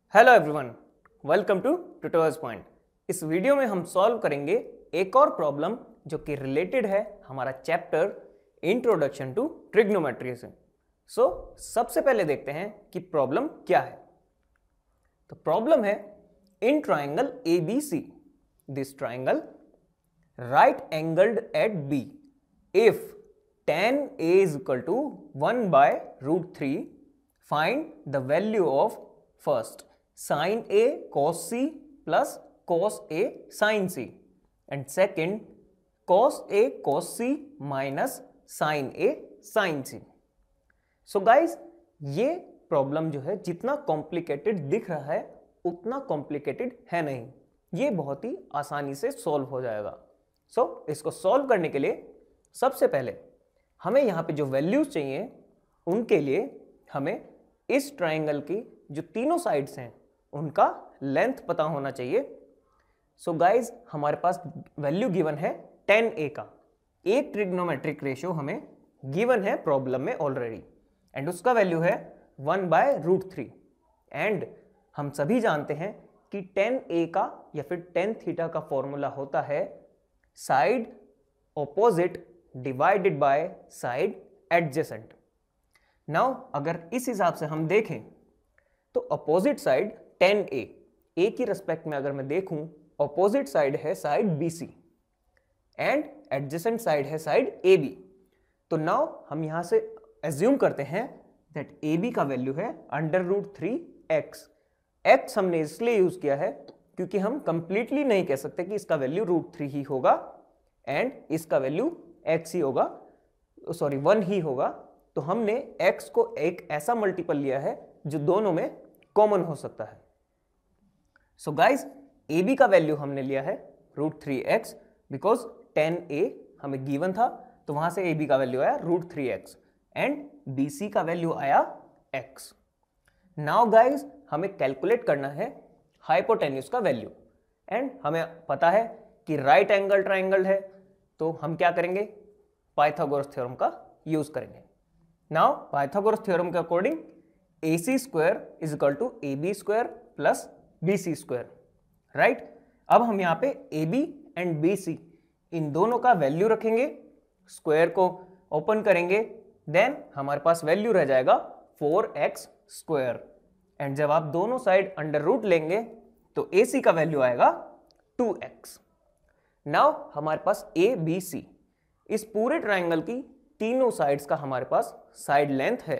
Hello everyone, welcome to Tutorials Point. इस video में हम सॉल्व करेंगे एक और प्रॉब्लम जो कि रिलेटेड है हमारा चैप्टर इंट्रोडक्शन टू ट्रिग्नोमेट्री से। सबसे पहले देखते हैं कि प्रॉब्लम क्या है। तो प्रॉब्लम है in triangle ABC, this triangle right angled at B if tan A is equal to 1/√3, find the value of first sin A cos C plus cos A sin C and second cos A cos C minus sin A sin C। So guys ये problem जो है जितना complicated दिख रहा है उतना complicated है नहीं, ये बहुत ही आसानी से सॉल्व हो जाएगा। इसको सॉल्व करने के लिए सबसे पहले हमें यहाँ पे जो वैल्यूज चाहिए उनके लिए हमें इस ट्राइंगल की जो तीनों साइड्स हैं उनका लेंथ पता होना चाहिए। गाइज हमारे पास वैल्यू गिवन है tan A का, एक ट्रिग्नोमेट्रिक रेशियो हमें गिवन है प्रॉब्लम में ऑलरेडी एंड उसका वैल्यू है 1/√3 एंड हम सभी जानते हैं कि tan A का या फिर tan थीटा का फॉर्मूला होता है side opposite divided by side adjacent. Now अगर इस हिसाब से हम देखें तो अपोजिट साइड tan A की रिस्पेक्ट में अगर मैं देखूं अपोजिट साइड है side BC and adjacent side है साइड AB। तो नाउ हम यहां से एज्यूम करते हैं दैट AB का वैल्यू है √3x। x हमने इसलिए यूज किया है क्योंकि हम कंप्लीटली नहीं कह सकते कि इसका वैल्यू √3 ही होगा एंड इसका वैल्यू x ही होगा, 1 ही होगा। तो हमने x को एक ऐसा मल्टीपल लिया है जो दोनों में कॉमन हो सकता है। गाइज AB का वैल्यू हमने लिया है √3x बिकॉज tan A हमें गिवन था, तो वहां से AB का वैल्यू आया √3x एंड BC का वैल्यू आया x। नाउ गाइज हमें कैलकुलेट करना है हाइपोटेन्यूज का वैल्यू एंड हमें पता है कि राइट एंगल ट्राइंगल है, तो हम क्या करेंगे, पाइथागोरस थ्योरम का यूज करेंगे। नाउ पाइथागोरस थ्योरम के according AC square is equal to AB square plus BC square, right. अब हम यहाँ पे AB एंड BC इन दोनों का वैल्यू रखेंगे, स्क्वायर को ओपन करेंगे, देन हमारे पास वैल्यू रह जाएगा 4x स्क्वायर एंड जब आप दोनों साइड अंडर रूट लेंगे तो AC का वैल्यू आएगा 2x। नाउ हमारे पास ABC इस पूरे ट्राइंगल की तीनों साइड्स का हमारे पास साइड लेंथ है।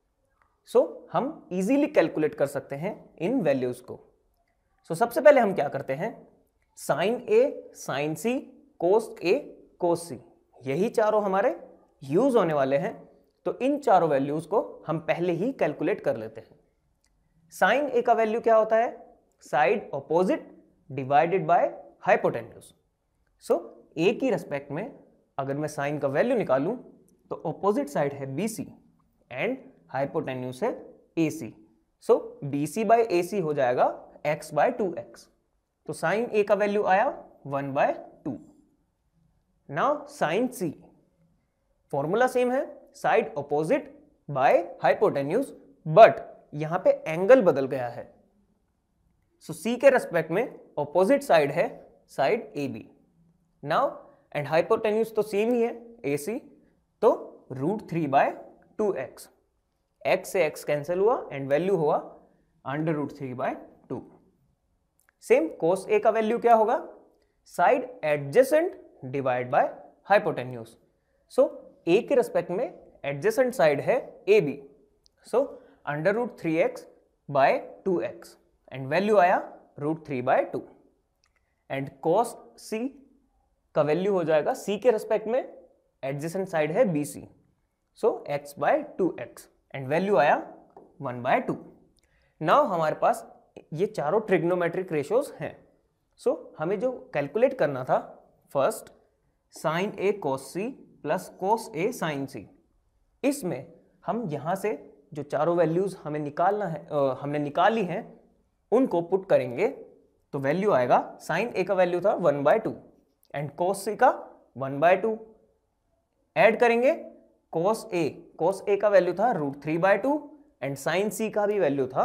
हम इजीली कैलकुलेट कर सकते हैं इन वैल्यूज को। सबसे पहले हम क्या करते हैं, sin A sin C cos A cos C, यही चारों हमारे यूज होने वाले हैं, तो इन चारों वैल्यूज को हम पहले ही कैलकुलेट कर लेते हैं। sin A का वैल्यू क्या होता है, side opposite divided by hypotenuse. A की रेस्पेक्ट में अगर मैं साइन का वैल्यू निकालूं तो ऑपोजिट साइड है BC एंड हाइपोटेन्यूज है AC। BC बाय AC हो जाएगा x/2x। तो साइन A का वैल्यू आया 1/2। Now sine C formula same है, side opposite by hypotenuse, but यहां पे एंगल बदल गया है। C के रेस्पेक्ट में ऑपोजिट साइड है side AB। Now and hypotenuse तो सेम ही है AC, तो √3/2x, x से x कैंसिल हुआ एंड वैल्यू हुआ √3/2। सेम cos A का वैल्यू क्या होगा, side adjacent divide by hypotenuse. A के रेस्पेक्ट में एडजेसेंट साइड है AB, √3x/2x एंड वैल्यू आया √3/2 एंड cos C का वैल्यू हो जाएगा C के रेस्पेक्ट में एडजेसेंट साइड है BC, x/2x एंड वैल्यू आया 1/2। नाउ हमारे पास ये चारों ट्रिग्नोमेट्रिक रेशियोज हैं। हमें जो कैलकुलेट करना था, first sin A cos C plus cos A sin C, इसमें हम यहां से जो चारों वैल्यूज हमें निकालना है, हमने निकाली हैं, उनको पुट करेंगे तो वैल्यू आएगा, sin A का वैल्यू था 1/2 एंड cos C का 1/2, ऐड करेंगे cos A का वैल्यू था √3/2 एंड sin C का भी वैल्यू था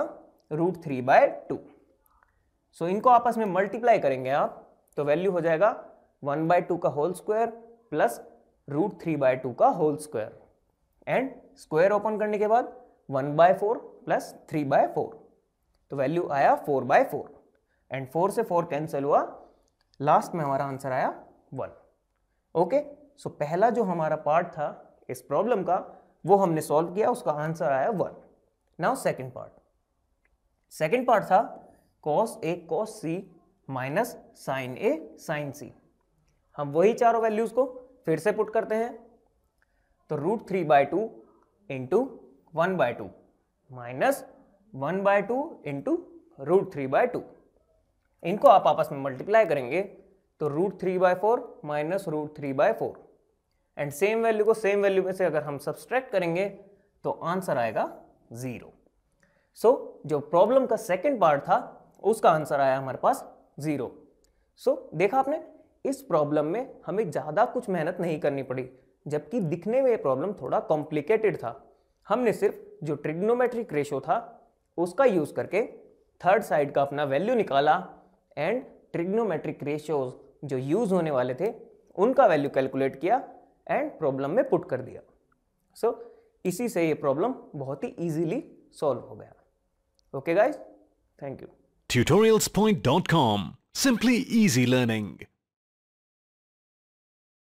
√3/2। सो इनको आपस में मल्टीप्लाई करेंगे आप तो वैल्यू हो जाएगा 1/2 का होल स्क्वायर प्लस √3/2 का whole square, and square open करने के बाद 1/4 प्लस 3/4, तो वैल्यू आया 4/4, एंड 4 से 4 कैंसिल हुआ, लास्ट में हमारा आंसर आया 1। ओके, सो पहला जो हमारा पार्ट था इस प्रॉब्लम का वो हमने सॉल्व किया, उसका आंसर आया 1। नाउ सेकंड पार्ट था cos A cos C minus sin A sin C। हम वही चारों वैल्यूज को फिर से पुट करते हैं, तो √3/2 इंटू 1/2 माइनस 1/2 इंटू √3/2, इनको आप आपस में मल्टीप्लाई करेंगे तो √3/4 माइनस √3/4, एंड सेम वैल्यू को सेम वैल्यू में से अगर हम सब्सट्रैक्ट करेंगे तो आंसर आएगा 0। सो जो प्रॉब्लम का सेकंड पार्ट था उसका आंसर आया हमारे पास 0। सो देखा आपने, इस प्रॉब्लम में हमें ज़्यादा कुछ मेहनत नहीं करनी पड़ी, जबकि दिखने में ये प्रॉब्लम थोड़ा कॉम्प्लिकेटेड था। हमने सिर्फ जो ट्रिग्नोमेट्रिक रेशो था उसका यूज़ करके थर्ड साइड का अपना वैल्यू निकाला, एंड ट्रिग्नोमेट्रिक रेशियोज जो यूज़ होने वाले थे उनका वैल्यू कैलकुलेट किया एंड प्रॉब्लम में पुट कर दिया। सो इसी से ये प्रॉब्लम बहुत ही ईजीली सॉल्व हो गया। Okay guys, thank you. TutorialsPoint.com. Simply easy learning.